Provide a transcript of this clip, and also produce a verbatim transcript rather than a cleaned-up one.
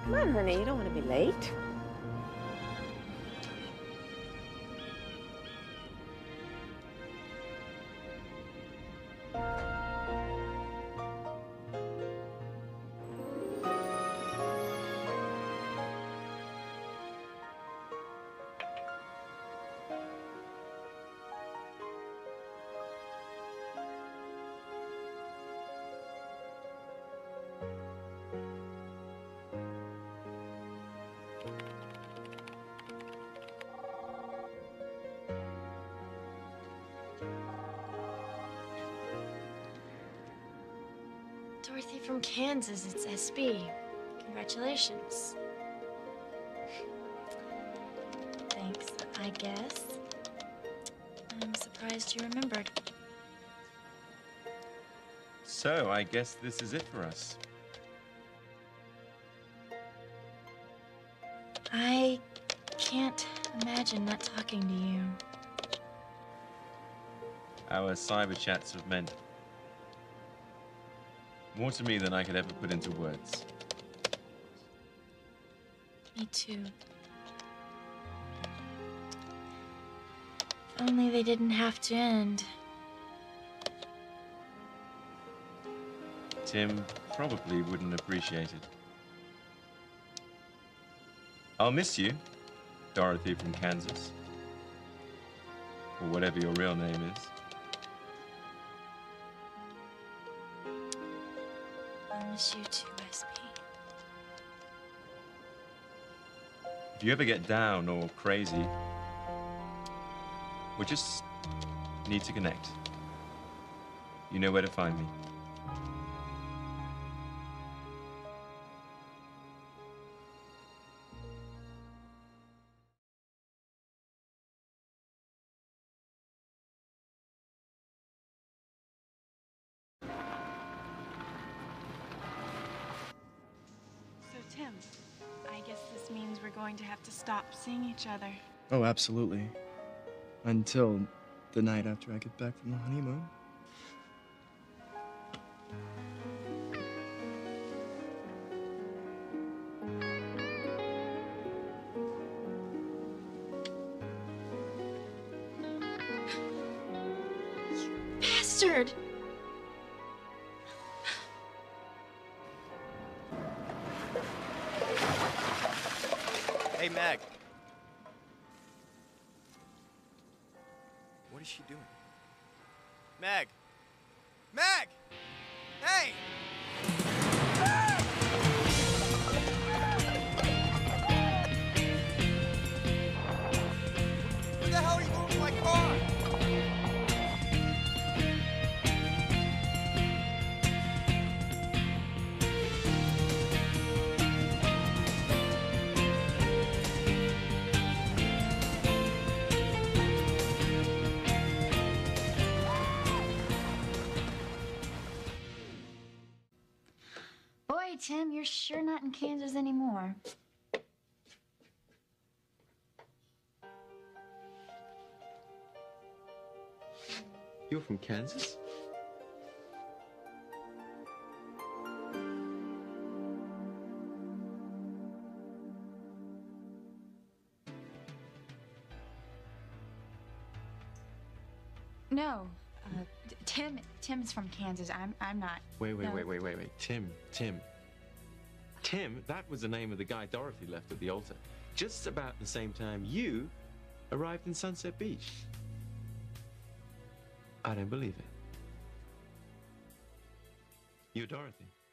Come on, honey, you don't want to be late. Dorothy from Kansas, it's S B. Congratulations. Thanks, I guess. I'm surprised you remembered. So, I guess this is it for us. I can't imagine not talking to you. Our cyber chats have meant more to me than I could ever put into words. Me too. If only they didn't have to end. Tim probably wouldn't appreciate it. I'll miss you, Dorothy from Kansas. Or whatever your real name is. I miss you too, S P. If you ever get down or crazy, we just need to connect. You know where to find me. Tim, I guess this means we're going to have to stop seeing each other. Oh, absolutely. Until the night after I get back from the honeymoon. You bastard! Hey, Meg. What is she doing? Meg! Meg! Hey! Meg! Where the hell are you going with my car? Boy, Tim, you're sure not in Kansas anymore. You're from Kansas? No, uh, Tim. Tim is from Kansas. I'm. I'm not. Wait, wait, No. wait, wait, wait, wait. Tim, Tim. Tim, that was the name of the guy Dorothy left at the altar. Just about the same time you arrived in Sunset Beach. I don't believe it. You're Dorothy.